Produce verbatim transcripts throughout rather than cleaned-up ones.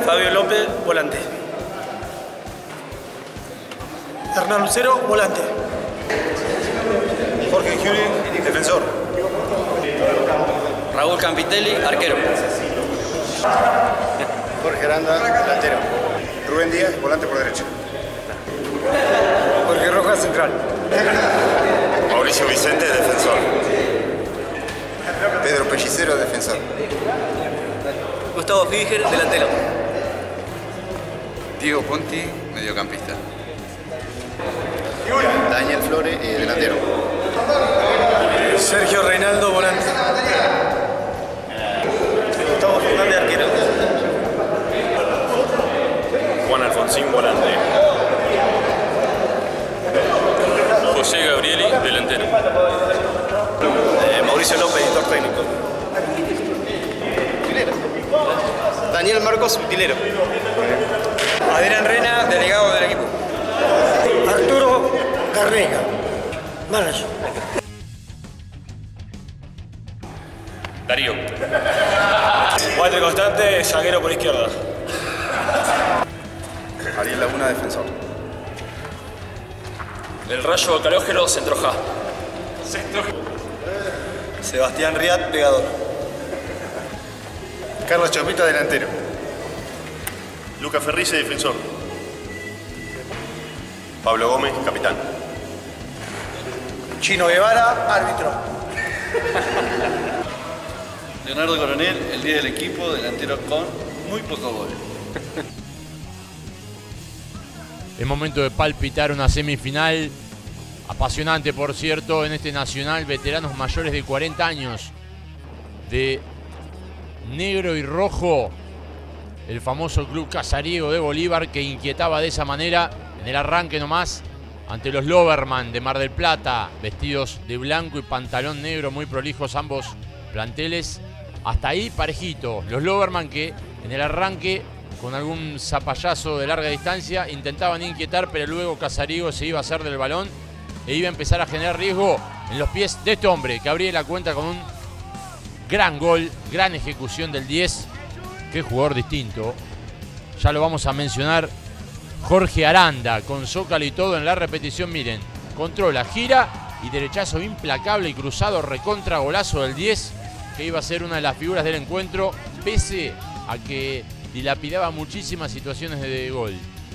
Fabio López, volante. Hernán Lucero, volante. Jorge Giuli, defensor. Raúl Campitelli, arquero. Jorge Aranda, delantero. Rubén Díaz, volante por derecha. Jorge Rojas, central. Mauricio Vicente, defensor. Pedro Pellicero, defensor. Gustavo Figer, delantero. Diego Ponti, mediocampista. Daniel Flores, eh, delantero. Sergio Reinaldo, volante. Gustavo Fernández, arquero. Juan Alfonsín, volante. José Gabrieli, delantero. Eh, Mauricio López, editor técnico. Daniel Marcos, utilero. Adrián Rena, delegado del equipo. Arturo Garriga, manager. Darío. Walter Constante, zaguero por izquierda. Ariel Laguna, defensor. El Rayo Calógero, centroja. Sebastián Riat, pegador. Carlos Chopita, delantero. Lucas Ferrice, defensor. Pablo Gómez, capitán. Chino Guevara, árbitro. Leonardo Coronel, el diez del equipo, delantero con muy poco gol. Es momento de palpitar una semifinal apasionante, por cierto, en este Nacional, veteranos mayores de cuarenta años, de negro y rojo, el famoso club Casariego de Bolívar, que inquietaba de esa manera en el arranque nomás ante los Loberman de Mar del Plata, vestidos de blanco y pantalón negro, muy prolijos ambos planteles. Hasta ahí parejito, los Loberman que en el arranque con algún zapallazo de larga distancia intentaban inquietar, pero luego Casariego se iba a hacer del balón e iba a empezar a generar riesgo en los pies de este hombre que abría la cuenta con un gran gol, gran ejecución del diez. Qué jugador distinto, ya lo vamos a mencionar. Jorge Aranda con zócalo y todo en la repetición, miren, controla, gira y derechazo implacable y cruzado, recontra golazo del diez, que iba a ser una de las figuras del encuentro, pese a que dilapidaba muchísimas situaciones de gol.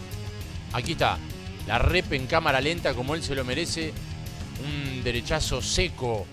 Aquí está, la rep en cámara lenta como él se lo merece, un derechazo seco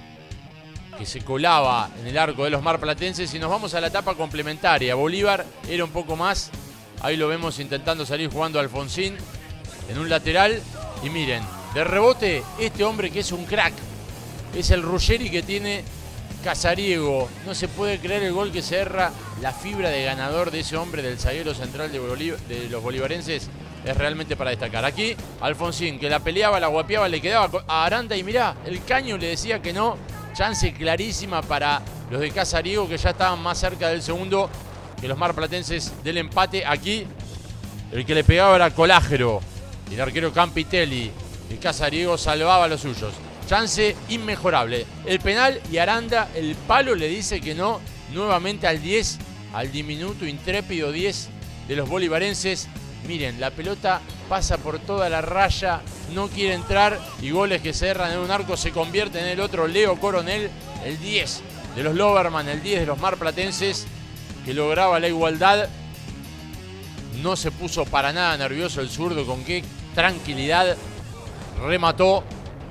que se colaba en el arco de los marplatenses. Y nos vamos a la etapa complementaria. Bolívar era un poco más, ahí lo vemos intentando salir jugando a Alfonsín en un lateral. Y miren, de rebote, este hombre que es un crack, es el Ruggeri que tiene Casariego. No se puede creer el gol que se erra. La fibra de ganador de ese hombre, del zaguero central de, Bolívar, de los bolivarenses, es realmente para destacar. Aquí Alfonsín, que la peleaba, la guapeaba, le quedaba a Aranda y mirá, el caño le decía que no. Chance clarísima para los de Casariego, que ya estaban más cerca del segundo que los marplatenses del empate. Aquí el que le pegaba era Colágero, el arquero Campitelli. El Casariego salvaba a los suyos. Chance inmejorable. El penal y Aranda, el palo le dice que no. Nuevamente al diez, al diminuto, intrépido diez de los bolivarenses. Miren, la pelota pasa por toda la raya, no quiere entrar y goles que se erran en un arco se convierten en el otro. Leo Coronel, el diez de los Loberman, el diez de los marplatenses, que lograba la igualdad. No se puso para nada nervioso el zurdo, con qué tranquilidad remató.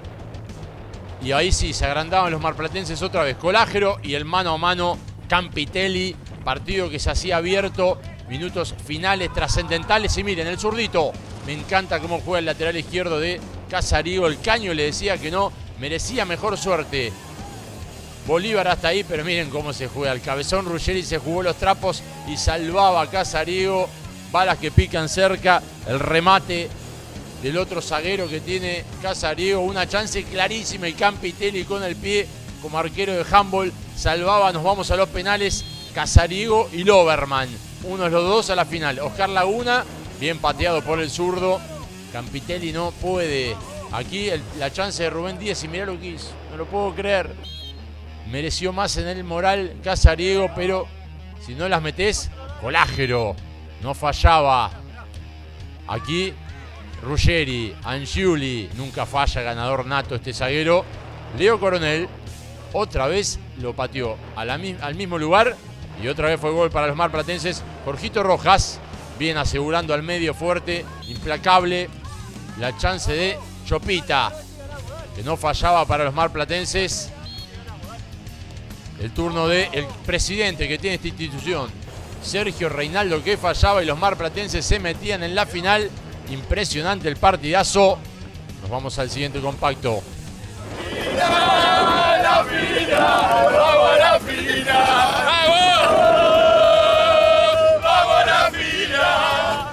Y ahí sí, se agrandaban los marplatenses otra vez. Colágero y el mano a mano Campitelli. Partido que se hacía abierto. Minutos finales trascendentales. Y miren, el zurdito. Me encanta cómo juega el lateral izquierdo de Casariego. El caño le decía que no. Merecía mejor suerte Bolívar hasta ahí, pero miren cómo se juega. El cabezón Ruggeri se jugó los trapos y salvaba a Casariego. Balas que pican cerca. El remate del otro zaguero que tiene Casariego. Una chance clarísima y Campitelli con el pie como arquero de handball salvaba. Nos vamos a los penales. Casariego y Loberman. Uno de los dos a la final. Oscar Laguna, bien pateado por el zurdo. Campitelli no puede. Aquí el, la chance de Rubén Díaz y mirá lo que hizo. No lo puedo creer. Mereció más en el moral Casariego, pero si no las metés, Colágero no fallaba. Aquí Ruggeri, Angiuli, nunca falla, ganador nato este zaguero. Leo Coronel, otra vez lo pateó a la, al mismo lugar y otra vez fue gol para los marplatenses. Jorgito Rojas, bien asegurando al medio fuerte, implacable. La chance de Chopita, que no fallaba para los marplatenses. El turno del presidente que tiene esta institución, Sergio Reinaldo, que fallaba y los marplatenses se metían en la final. Impresionante el partidazo. Nos vamos al siguiente compacto. ¡Vamos a la final! ¡Vamos a la final! ¡Vamos! ¡Vamos a la final!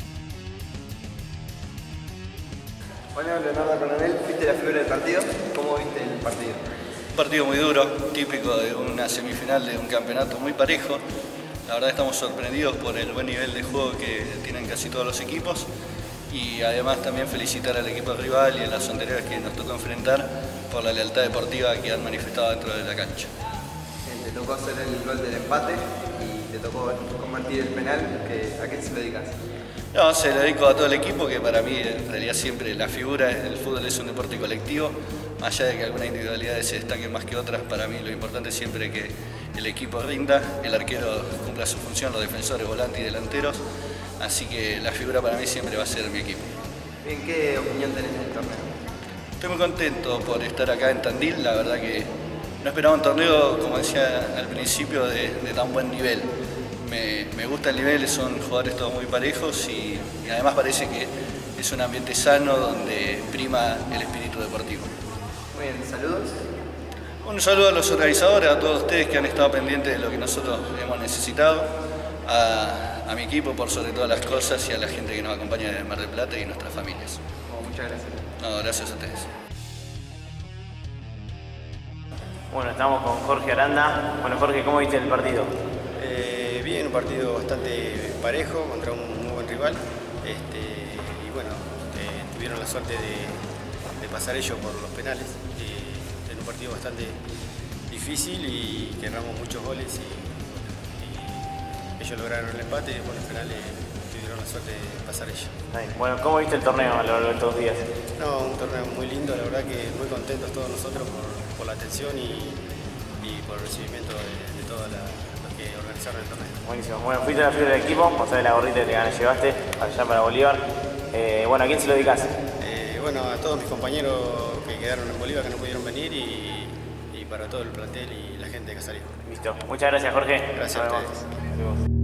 Bueno, Leonardo Coronel, fuiste la figura del partido. ¿Cómo viste el partido? Un partido muy duro, típico de una semifinal de un campeonato muy parejo. La verdad estamos sorprendidos por el buen nivel de juego que tienen casi todos los equipos y además también felicitar al equipo rival y a las anteriores que nos tocó enfrentar por la lealtad deportiva que han manifestado dentro de la cancha. Te tocó hacer el gol del empate y te tocó convertir el penal. ¿A qué se lo dedicas? No, se lo dedico a todo el equipo, que para mí en realidad siempre la figura, el fútbol es un deporte colectivo, más allá de que algunas individualidades se destaquen más que otras, para mí lo importante es siempre que el equipo rinda, el arquero cumpla su función, los defensores, volantes y delanteros, así que la figura para mí siempre va a ser mi equipo. Bien, ¿qué opinión tenés del torneo? Estoy muy contento por estar acá en Tandil, la verdad que no esperaba un torneo, como decía al principio, de, de tan buen nivel. Me, me gusta el nivel, son jugadores todos muy parejos y, y además parece que es un ambiente sano donde prima el espíritu deportivo. Muy bien, saludos. Un saludo a los organizadores, a todos ustedes que han estado pendientes de lo que nosotros hemos necesitado, a, a mi equipo por sobre todas las cosas y a la gente que nos acompaña en el Mar del Plata y nuestras familias. Bueno, muchas gracias. No, gracias a ustedes. Bueno, estamos con Jorge Aranda. Bueno, Jorge, ¿cómo viste el partido? Eh, bien, un partido bastante parejo contra un muy buen rival. Este, y bueno, eh, tuvieron la suerte de, de pasar ellos por los penales. Eh, en un partido bastante difícil y que erramos muchos goles y, y ellos lograron el empate y después los penales tuvieron la suerte de pasar ellos. Bueno, ¿cómo viste el torneo a lo largo de estos días? No, un torneo muy lindo, la verdad que muy contentos todos nosotros por, por la atención y, y por el recibimiento de, de todos los que organizaron el torneo. Buenísimo. Bueno, fuiste la figura del equipo, mostré la gorrita que te gané, llevaste allá para Bolívar. Eh, bueno, ¿a quién se lo dedicas? Eh, bueno, a todos mis compañeros que quedaron en Bolívar, que no pudieron venir y, y para todo el plantel y la gente de Casarío. Listo. Muchas gracias, Jorge. Gracias a ustedes.